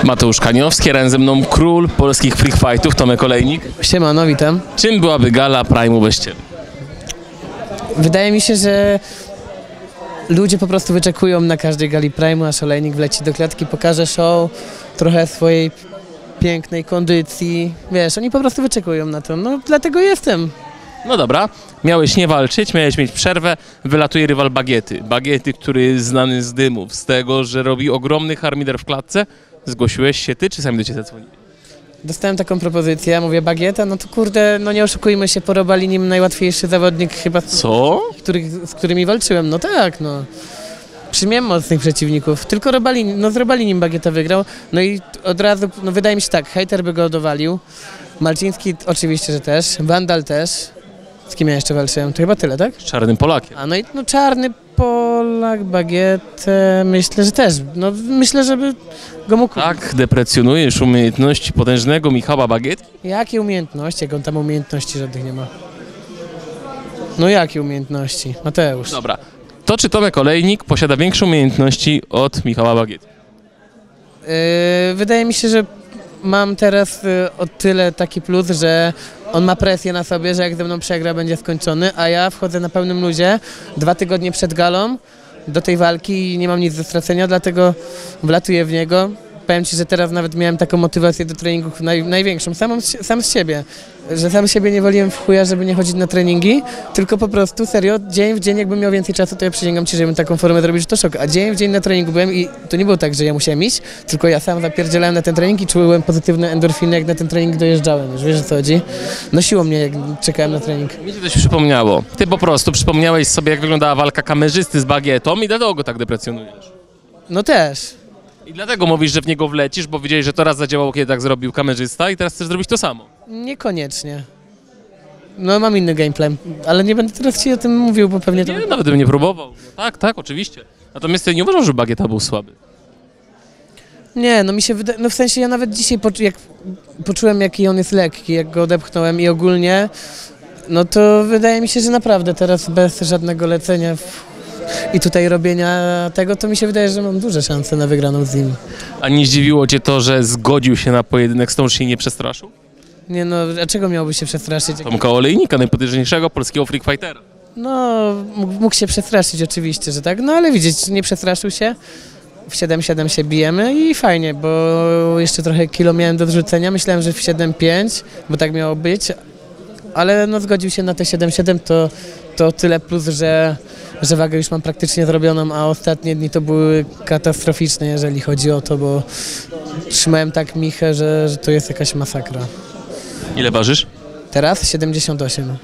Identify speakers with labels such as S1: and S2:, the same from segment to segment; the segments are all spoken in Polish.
S1: Mateusz Kaniowski, razem ze mną król polskich freak fightów, Tomek Olejnik.
S2: Siemano, witam.
S1: Czym byłaby gala Prime'u bez ciebie?
S2: Wydaje mi się, że ludzie po prostu wyczekują na każdej gali Prime'u, aż Olejnik wleci do klatki, pokaże show, trochę swojej pięknej kondycji. Wiesz, oni po prostu wyczekują na to, no dlatego jestem.
S1: No dobra, miałeś nie walczyć, miałeś mieć przerwę, wylatuje rywal Bagiety. Bagiety, który jest znany z dymów, z tego, że robi ogromny harmider w klatce. Zgłosiłeś się ty, czy sami do ciebie zadzwonili?
S2: Dostałem taką propozycję, mówię Bagieta, no to kurde, no nie oszukujmy się, porobali nim najłatwiejszy zawodnik chyba,
S1: Co?
S2: z którymi walczyłem, no tak, no. Przyjmiałem mocnych przeciwników, tylko zrobali nim Bagieta wygrał, no i od razu, no wydaje mi się tak, hejter by go dowalił, Malczyński oczywiście, że też, Vandal też, z kim ja jeszcze walczyłem, to chyba tyle, tak?
S1: Z Czarnym Polakiem.
S2: A no i no Czarny Polak, Bagietę, myślę, że też, no myślę, żeby go mógł...
S1: Tak deprecjonujesz umiejętności potężnego Michała Bagietki?
S2: Jakie umiejętności, jak on tam umiejętności żadnych nie ma? No jakie umiejętności, Mateusz?
S1: Dobra, to czy Tomek Olejnik posiada większe umiejętności od Michała Bagietki?
S2: Wydaje mi się, że mam teraz o tyle taki plus, że on ma presję na sobie, że jak ze mną przegra, będzie skończony, a ja wchodzę na pełnym luzie 2 tygodnie przed galą do tej walki i nie mam nic do stracenia, dlatego wlatuję w niego. Powiem ci, że teraz nawet miałem taką motywację do treningów największą, sam z siebie, że sam siebie nie woliłem w chuja, żeby nie chodzić na treningi, tylko po prostu serio, dzień w dzień, jakbym miał więcej czasu, to ja przysięgam ci, żebym taką formę zrobił, że to szok, a dzień w dzień na treningu byłem i to nie było tak, że ja musiałem iść, tylko ja sam zapierdzielałem na ten trening i czułem pozytywne endorfiny, jak na ten trening dojeżdżałem, już wiesz, o co chodzi? Nosiło mnie, jak czekałem na trening.
S1: Mi się coś przypomniało. Ty po prostu przypomniałeś sobie, jak wyglądała walka kamerzysty z Bagietą i dlatego go tak deprecjonujesz.
S2: No też.
S1: I dlatego mówisz, że w niego wlecisz, bo widziałeś, że to raz zadziałało, kiedy tak zrobił kamerzysta i teraz chcesz zrobić to samo.
S2: Niekoniecznie. No mam inny gameplay, ale nie będę teraz ci o tym mówił, bo pewnie to...
S1: Nie, nawet bym nie próbował. No, tak, oczywiście. Natomiast ja nie uważam, że Bagieta był słaby.
S2: Nie, no mi się wydaje, no w sensie ja nawet dzisiaj jak poczułem, jaki on jest lekki, jak go odepchnąłem i ogólnie, no to wydaje mi się, że naprawdę teraz bez żadnego lecenia i tutaj robienia tego, to mi się wydaje, że mam duże szanse na wygraną z nim.
S1: A nie zdziwiło cię to, że zgodził się na pojedynek z tą, że się nie przestraszył?
S2: Nie no, dlaczego miałby się przestraszyć?
S1: Tomka Olejnika, najpotężniejszego polskiego freak fightera.
S2: No, mógł się przestraszyć oczywiście, że tak, no ale widzieć, nie przestraszył się. W 7-7 się bijemy i fajnie, bo jeszcze trochę kilo miałem do odrzucenia, myślałem, że w 7-5, bo tak miało być, ale no zgodził się na te 7-7, to tyle plus, że wagę już mam praktycznie zrobioną, a ostatnie dni to były katastroficzne, jeżeli chodzi o to, bo trzymałem tak Michę, że to jest jakaś masakra.
S1: Ile ważysz?
S2: Teraz 78.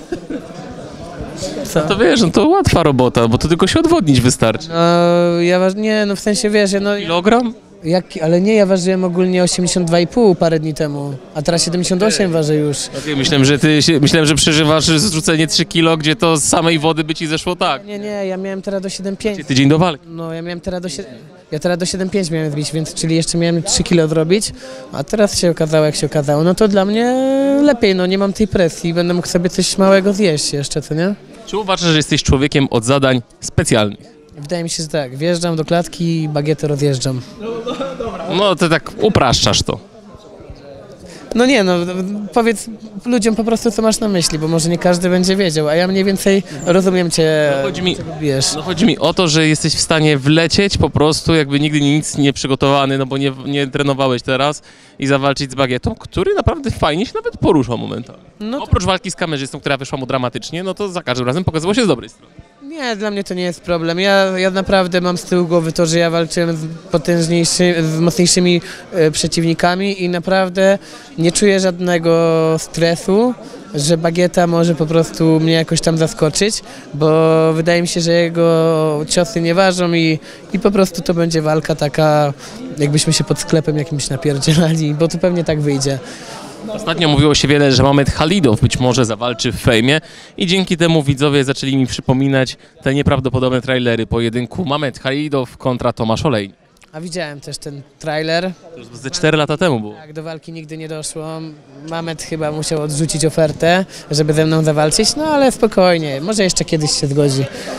S2: Co?
S1: No to wiesz, no to łatwa robota, bo to tylko się odwodnić wystarczy.
S2: Nie, no w sensie wiesz, no...
S1: Kilogram?
S2: Ale nie, ja ważyłem ogólnie 82,5 parę dni temu, a teraz 78 ważę już.
S1: Okay, myślałem, że przeżywasz zrzucenie 3 kilo, gdzie to z samej wody by ci zeszło tak.
S2: Nie, ja miałem teraz do 7,5.
S1: Tydzień do walki.
S2: No, ja teraz do 7,5 miałem zbić, więc czyli jeszcze miałem 3 kilo zrobić, a teraz się okazało, jak się okazało. No to dla mnie lepiej, no nie mam tej presji, będę mógł sobie coś małego zjeść jeszcze, co nie?
S1: Czy uważasz, że jesteś człowiekiem od zadań specjalnych?
S2: Wydaje mi się, że tak. Wjeżdżam do klatki i bagietę rozjeżdżam.
S1: No to tak upraszczasz to.
S2: No nie, no powiedz ludziom po prostu, co masz na myśli, bo może nie każdy będzie wiedział, a ja mniej więcej rozumiem cię, czego bijesz.
S1: No chodzi mi o to, że jesteś w stanie wlecieć po prostu, jakby nigdy nic nie przygotowany, no bo nie trenowałeś teraz i zawalczyć z Bagietą, który naprawdę fajnie się nawet poruszał momentami. No to... Oprócz walki z kamerzystą, która wyszła mu dramatycznie, no to za każdym razem pokazywało się z dobrej strony.
S2: Nie, dla mnie to nie jest problem. Ja naprawdę mam z tyłu głowy to, że ja walczyłem z mocniejszymi przeciwnikami i naprawdę nie czuję żadnego stresu, że Bagieta może po prostu mnie jakoś tam zaskoczyć, bo wydaje mi się, że jego ciosy nie ważą i po prostu to będzie walka taka, jakbyśmy się pod sklepem jakimś napierdzielali, bo to pewnie tak wyjdzie.
S1: Ostatnio mówiło się wiele, że Mamed Halidow być może zawalczy w Fejmie i dzięki temu widzowie zaczęli mi przypominać te nieprawdopodobne trailery pojedynku Mamed Halidow kontra Tomasz Olejnik.
S2: A widziałem też ten trailer.
S1: To już ze 4 lata temu było.
S2: Tak, do walki nigdy nie doszło. Mamed chyba musiał odrzucić ofertę, żeby ze mną zawalczyć, no ale spokojnie, może jeszcze kiedyś się zgodzi.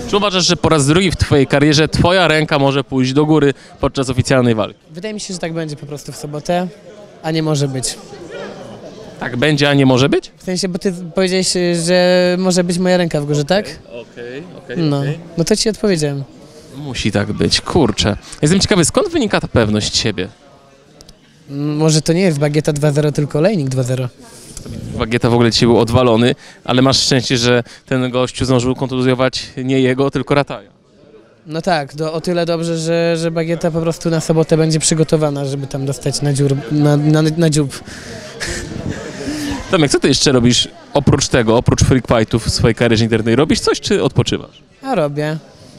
S1: Czy uważasz, że po raz drugi w twojej karierze twoja ręka może pójść do góry podczas oficjalnej walki?
S2: Wydaje mi się, że tak będzie po prostu w sobotę, a nie może być.
S1: Tak będzie, a nie może być?
S2: W sensie, bo ty powiedziałeś, że może być moja ręka w górze, tak?
S1: Okej.
S2: No to ci odpowiedziałem.
S1: Musi tak być, kurczę. Jestem ciekawy, skąd wynika ta pewność siebie?
S2: Może to nie jest Bagieta 2-0, tylko Olejnik 2-0.
S1: Bagieta w ogóle dzisiaj był odwalony, ale masz szczęście, że ten gościu zdążył kontuzjować nie jego, tylko Rataja.
S2: No tak, o tyle dobrze, że Bagieta po prostu na sobotę będzie przygotowana, żeby tam dostać na dziób.
S1: Tomek, co ty jeszcze robisz oprócz tego, oprócz freak fightów w swojej karierze internetowej? Robisz coś, czy odpoczywasz?
S2: A robię.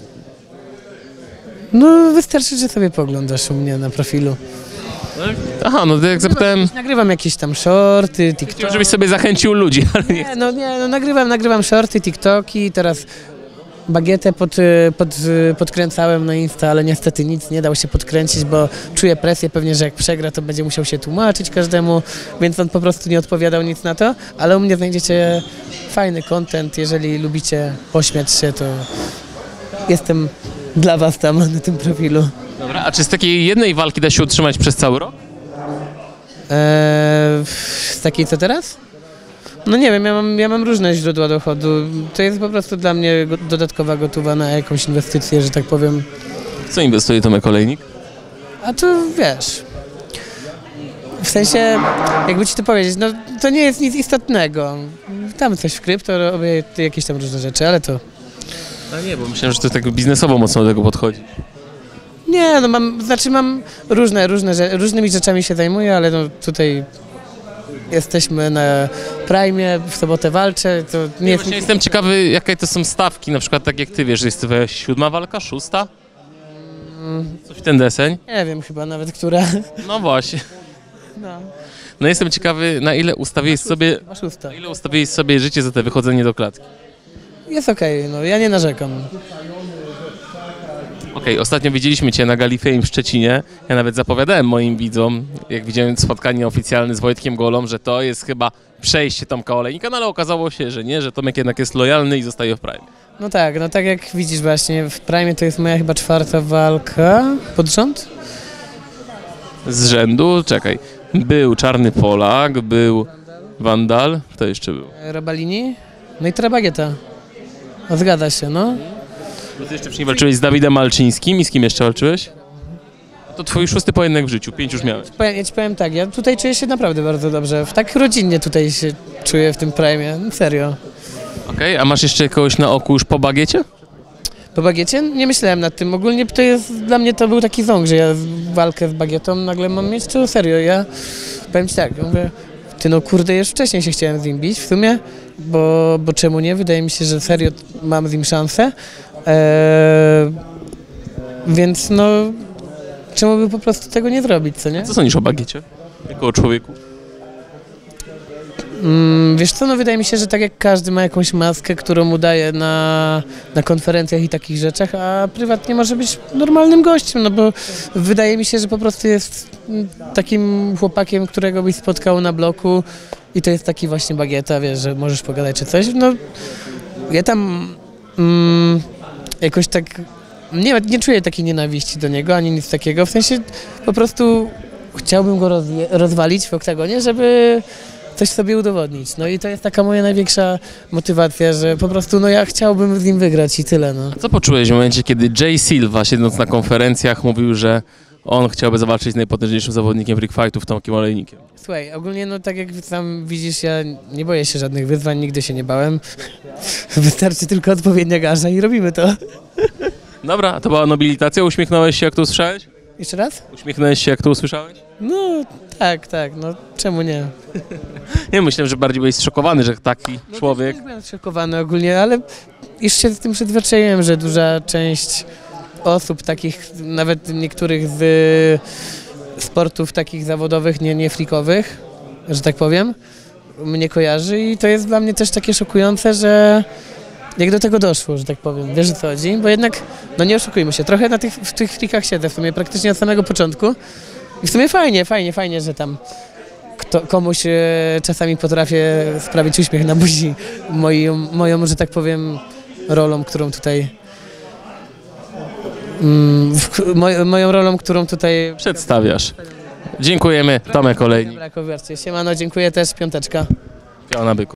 S2: No wystarczy, że sobie poglądasz u mnie na profilu.
S1: Aha, no to jak zapytałem,
S2: Nagrywam jakieś tam shorty, TikToki.
S1: żebyś sobie zachęcił ludzi, ale nie.
S2: Nie, nagrywam shorty, TikToki, teraz Bagietę podkręcałem na Insta, ale niestety nic nie dał się podkręcić, bo czuję presję pewnie, że jak przegra, to będzie musiał się tłumaczyć każdemu, więc on po prostu nie odpowiadał nic na to, ale u mnie znajdziecie fajny content, jeżeli lubicie pośmiać się, to jestem dla was tam na tym profilu.
S1: Dobra, a czy z takiej jednej walki da się utrzymać przez cały rok?
S2: Z takiej co teraz? No nie wiem, ja mam różne źródła dochodu. To jest po prostu dla mnie dodatkowa gotowa na jakąś inwestycję, że tak powiem.
S1: Co inwestuje Tomek Olejnik?
S2: A to wiesz, w sensie, jakby ci to powiedzieć, no to nie jest nic istotnego. Tam coś w krypto, robię jakieś tam różne rzeczy, ale to...
S1: A nie, bo myślałem, że to tak biznesowo mocno do tego podchodzi.
S2: Nie, no mam różnymi rzeczami się zajmuję, ale no tutaj jesteśmy na Prime, w sobotę walczę, to nie jest...
S1: Właśnie jestem ciekawy, jakie to są stawki, na przykład tak jak ty wiesz, że jest to 7. walka, 6? Coś w ten deseń?
S2: Nie wiem chyba nawet, która...
S1: No właśnie.
S2: No.
S1: No jestem ciekawy, na ile ustawiłeś sobie...
S2: Masz usta.
S1: Na ile ustawiłeś sobie życie za te wychodzenie do klatki?
S2: Jest okej, no ja nie narzekam.
S1: Okej, ostatnio widzieliśmy cię na Gali Fame w Szczecinie. Ja nawet zapowiadałem moim widzom, jak widziałem spotkanie oficjalne z Wojtkiem Golą, że to jest chyba przejście Tomka Olejnika, no ale okazało się, że nie, że Tomek jednak jest lojalny i zostaje w Prime.
S2: No tak jak widzisz właśnie, w Prime to jest moja chyba 4. walka pod rząd.
S1: Z rzędu, czekaj, był Czarny Polak, był Wandal, kto jeszcze był?
S2: Robalini, no i teraz Bagieta. No, zgadza się, no.
S1: No ty jeszcze wcześniej walczyłeś z Dawidem Malczyńskim i z kim jeszcze walczyłeś? To twój 6. pojedynek w życiu, 5 już miałeś.
S2: Ja ci powiem tak, ja tutaj czuję się naprawdę bardzo dobrze. Tak rodzinnie tutaj się czuję w tym Prime, no, serio.
S1: Okej, a masz jeszcze kogoś na oku już po Bagiecie?
S2: Po Bagiecie? Nie myślałem nad tym. Ogólnie to jest, dla mnie to był taki ząg, że ja walkę z Bagietą nagle mam mieć, to serio, ja powiem ci tak, mówię, ty no kurde, już wcześniej się chciałem z nim bić w sumie, bo czemu nie? Wydaje mi się, że serio mam z nim szansę. Więc no, czemu by po prostu tego nie zrobić, co nie?
S1: Co sądzisz o Bagiecie? Jako o człowieku?
S2: Wiesz co, no wydaje mi się, że tak jak każdy ma jakąś maskę, którą mu daje na konferencjach i takich rzeczach, a prywatnie może być normalnym gościem, no bo wydaje mi się, że po prostu jest takim chłopakiem, którego byś spotkał na bloku i to jest taki właśnie Bagieta, wiesz, że możesz pogadać czy coś. No, ja tam jakoś tak nie czuję takiej nienawiści do niego, ani nic takiego, w sensie po prostu chciałbym go rozwalić w oktagonie, żeby coś sobie udowodnić. No i to jest taka moja największa motywacja, że po prostu no ja chciałbym z nim wygrać i tyle, no.
S1: Co poczułeś w momencie, kiedy Jay Silva, siedząc na konferencjach, mówił, że on chciałby zawalczyć z najpotężniejszym zawodnikiem freak fightów, Tomkiem Olejnikiem?
S2: Słuchaj, ogólnie no tak jak sam widzisz, ja nie boję się żadnych wyzwań, nigdy się nie bałem. Wystarczy tylko odpowiednia garza i robimy to.
S1: Dobra, to była nobilitacja, uśmiechnąłeś się jak to usłyszałeś?
S2: Jeszcze raz?
S1: Uśmiechnąłeś się jak to usłyszałeś?
S2: No tak, no czemu nie?
S1: Nie, myślałem, że bardziej byłeś zszokowany, że taki człowiek...
S2: Ja byłem zszokowany ogólnie, ale już się z tym przyzwyczaiłem, że duża część osób takich, nawet niektórych z sportów takich zawodowych, nie freakowych, że tak powiem, mnie kojarzy i to jest dla mnie też takie szokujące, że jak do tego doszło, że tak powiem, wiesz o co chodzi, bo jednak, no nie oszukujmy się, trochę w tych freakach siedzę w sumie praktycznie od samego początku i w sumie fajnie, że tam komuś czasami potrafię sprawić uśmiech na buzi moją, że tak powiem, rolą, którą tutaj moją rolą, którą tutaj...
S1: Przedstawiasz. Dziękujemy. Tomek Olejnik.
S2: Siemano, dziękuję też, piąteczka.
S1: Piona byku.